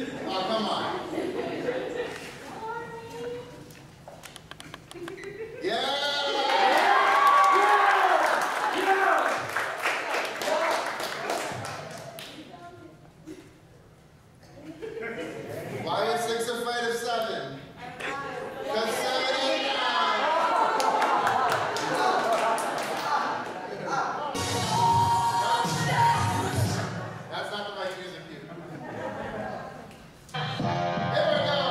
Oh, come on. Yeah! Why is 6 afraid of 7? Because 7 ain't out. That's not the right music cue. Here we go.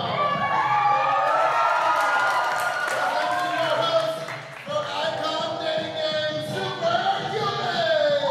Presenting your host for Icon Dating Game, Superhuman.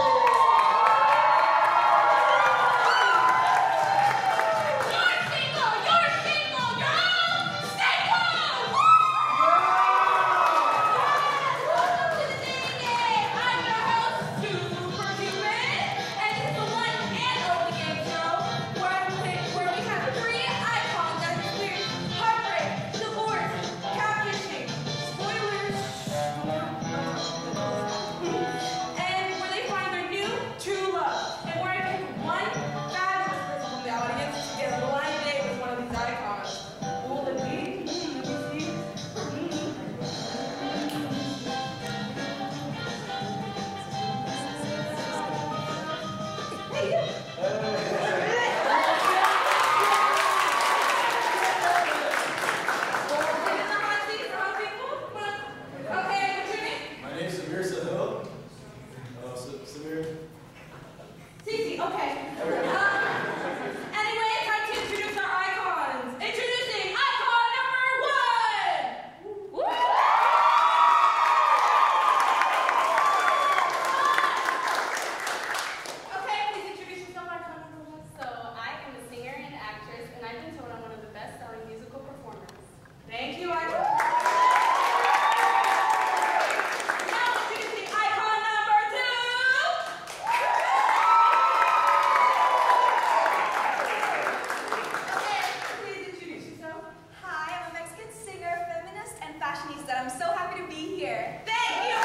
I'm so happy to be here. Thank you!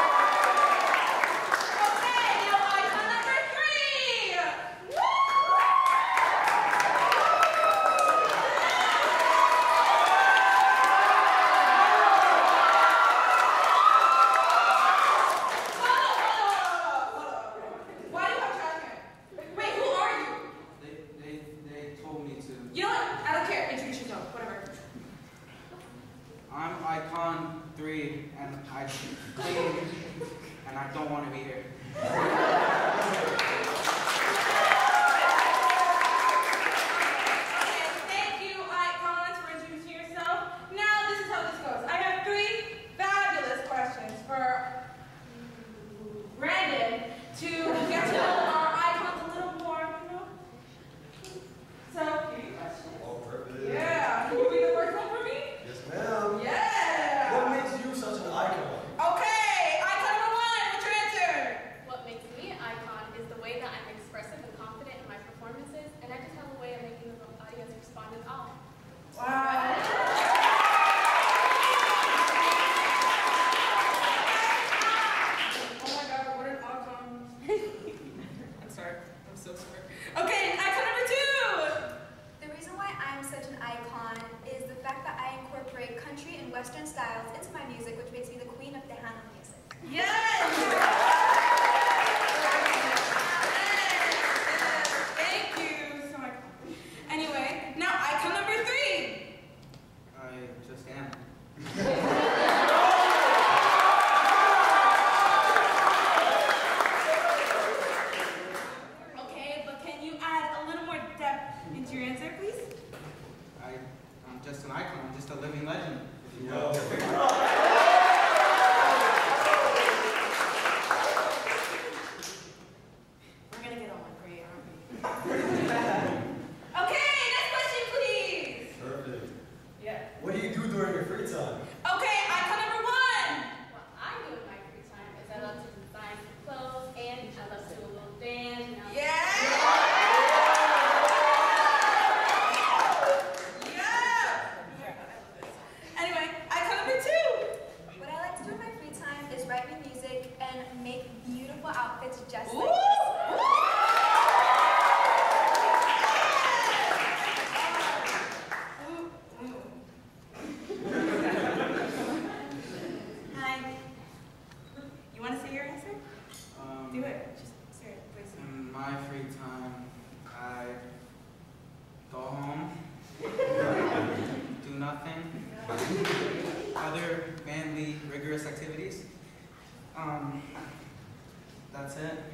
Okay, now icon number 3! Woo! Why do you have trash can? Wait, who are you? They told me to. You know what? I don't care. Introduce yourself. Whatever. I'm Icon 3, and I clean, and I don't want to be here. Okay, thank you, Icons, for introducing yourself. Now, this is how this goes. I have 3 fabulous questions for Brandon to get to know our icons a little more, you know? So, Oh, perfect. yeah. Can you read the first one for me? Yes, ma'am. Yeah. What makes you such an icon? Okay, icon number 1, what's your answer? What makes me an icon is the way that I'm expressive and confident in my performances, and I just have a way of making the audience respond in awe. Wow. Oh my God, what an icon. I'm sorry. I'm so sorry. Okay, icon number 2. The reason why I'm such an icon is the fact that I incorporate country and western styles into my music, which makes me the queen of Tejano music. Yes! Thank you so much. Anyway, now icon number 3. I just am. Okay, but can you add a little more depth into your answer, please? I'm just an icon. I'm just a living legend. If you will. We're gonna get on one great, aren't we? Okay, next question, please. Perfect. Yeah. What do you do during your free time? Okay, icon number 1. What I do in my free time is I love to design clothes, and I love to do a little dance. You know? Yeah. Yeah. Anyway, icon number 2. time, I go home, do nothing, other manly, rigorous activities. That's it.